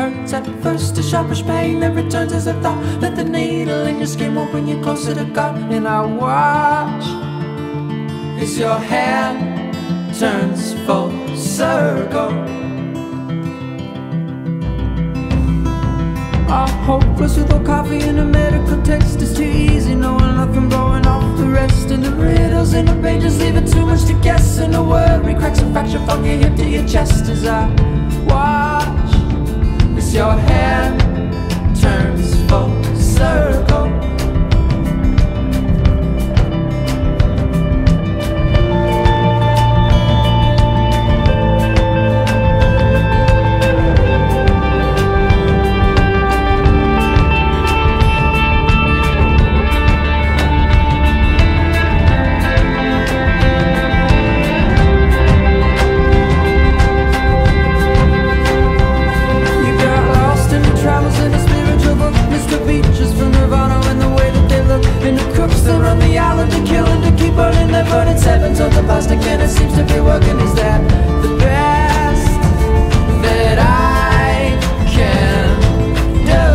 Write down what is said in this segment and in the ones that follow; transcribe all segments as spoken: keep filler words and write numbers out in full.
hurts at first, a sharpish pain that returns as a thought that the needle in your skin won't bring you closer to God. And I watch as your hand turns full circle. Our hopeless without coffee and a medical text is too easy, knowing nothing blowing off the rest. And the riddles in the pages leaving too much to guess. And the worry cracks and fracture from your hip to your chest as I watch as your hand turns full circle. Burning seven tons of plastic and it seems to be working. Is that the best that I can do?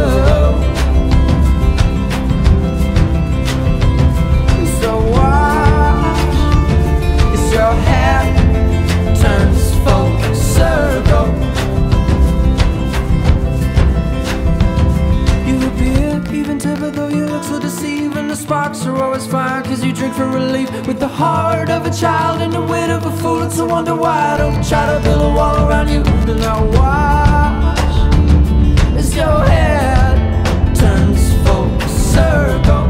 So watch as your hand turns full circle. You appear even temper though you look so deceiving. The sparks are always fire cause you drink for relief. With the heart of a child and the wit of a fool, it's a wonder why I don't try to build a wall around you. And I watch as your head turns full circle.